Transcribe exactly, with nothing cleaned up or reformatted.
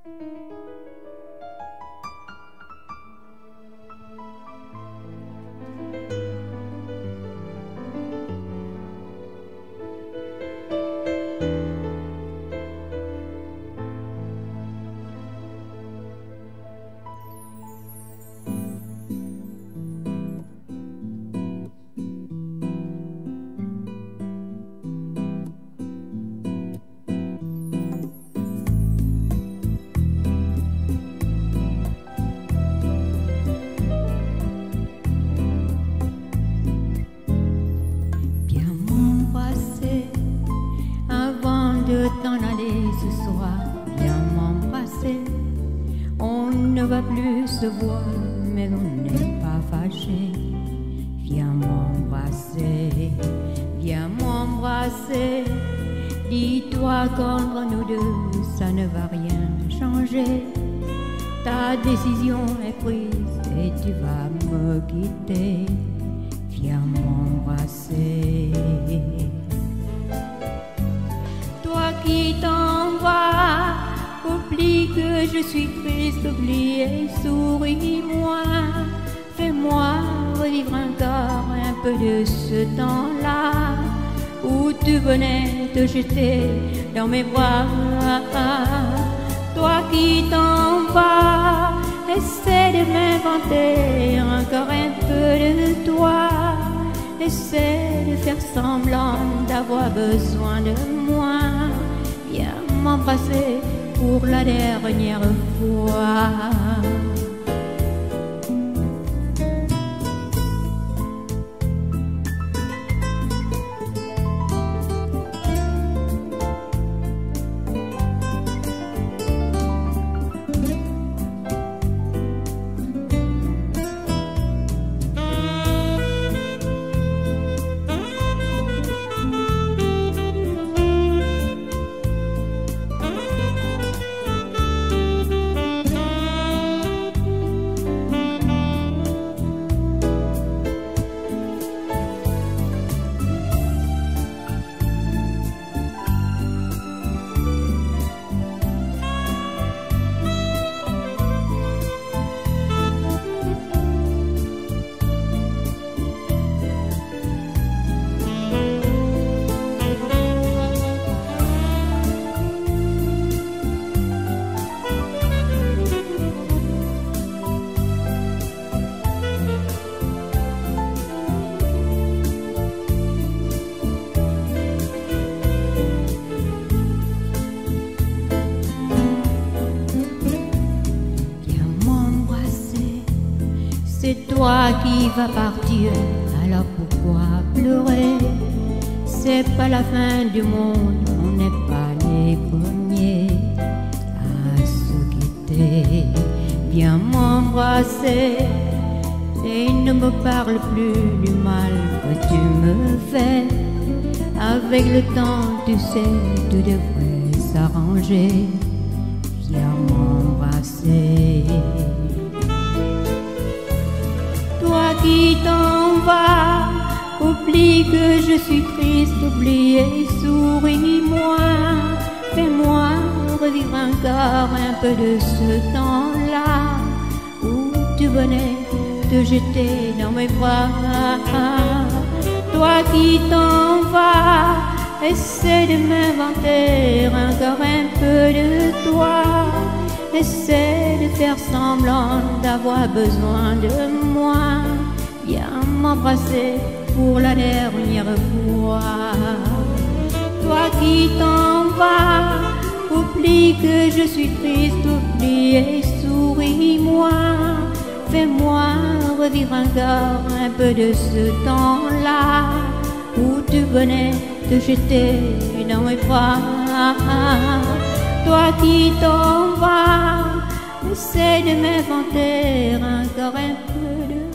De t'en aller ce soir, viens m'embrasser. On ne va plus se voir, mais on n'est pas fâché. Viens m'embrasser, viens m'embrasser. Dis-toi qu'entre nous deux, ça ne va rien changer. Ta décision est prise et tu vas me quitter. Viens m'embrasser. Qui t'en va, oublie que je suis triste, oublie et souris-moi. Fais-moi revivre encore un peu de ce temps-là où tu venais te jeter dans mes bras. Toi qui t'en vas, essaie de m'inventer encore un peu de toi. Essaie de faire semblant d'avoir besoin de moi. Viens m'embrasser pour la dernière fois. C'est toi qui vas partir, alors pourquoi pleurer? C'est pas la fin du monde, on n'est pas les premiers à se quitter. Viens m'embrasser et ne me parle plus du mal que tu me fais. Avec le temps, tu sais, tout devrait s'arranger. Viens m'embrasser. Toi qui t'en vas, oublie que je suis triste, oublie et souris-moi. Fais-moi revivre encore un peu de ce temps-là où tu venais te jeter dans mes bras. Toi qui t'en vas, essaie de m'inventer encore un peu de toi. Essaie de faire semblant d'avoir besoin de moi. Viens m'embrasser pour la dernière fois. Toi qui t'en vas, oublie que je suis triste, oublie et souris-moi. Fais-moi revivre encore un peu de ce temps-là où tu venais te jeter dans mes bras. Toi qui t'en vas, essaie de m'inventer encore un peu de